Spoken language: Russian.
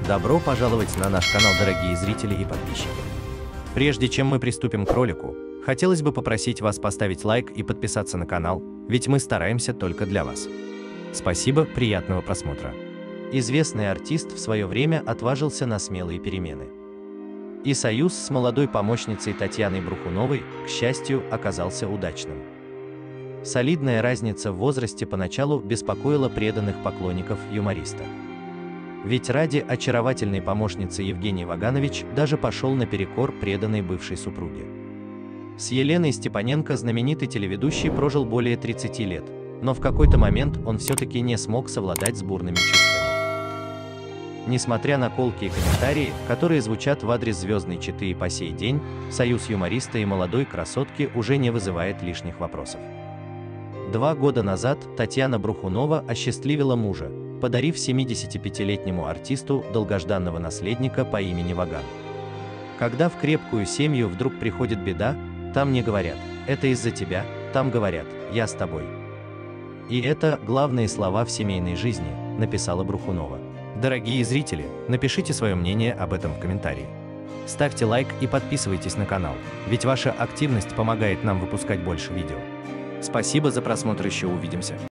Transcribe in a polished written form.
Добро пожаловать на наш канал, дорогие зрители и подписчики. Прежде чем мы приступим к ролику, хотелось бы попросить вас поставить лайк и подписаться на канал, ведь мы стараемся только для вас. Спасибо, приятного просмотра. Известный артист в свое время отважился на смелые перемены. И союз с молодой помощницей Татьяной Брухуновой, к счастью, оказался удачным. Солидная разница в возрасте поначалу беспокоила преданных поклонников юмориста. Ведь ради очаровательной помощницы Евгений Ваганович даже пошел наперекор преданной бывшей супруге. С Еленой Степаненко знаменитый телеведущий прожил более 30 лет, но в какой-то момент он все-таки не смог совладать с бурными чувствами. Несмотря на колкие комментарии, которые звучат в адрес звездной четы и по сей день, союз юмориста и молодой красотки уже не вызывает лишних вопросов. 2 года назад Татьяна Брухунова осчастливила мужа, подарив 75-летнему артисту долгожданного наследника по имени Ваган. Когда в крепкую семью вдруг приходит беда, там не говорят «это из-за тебя», там говорят «я с тобой». И это главные слова в семейной жизни, написала Брухунова. Дорогие зрители, напишите свое мнение об этом в комментарии. Ставьте лайк и подписывайтесь на канал, ведь ваша активность помогает нам выпускать больше видео. Спасибо за просмотр, еще увидимся.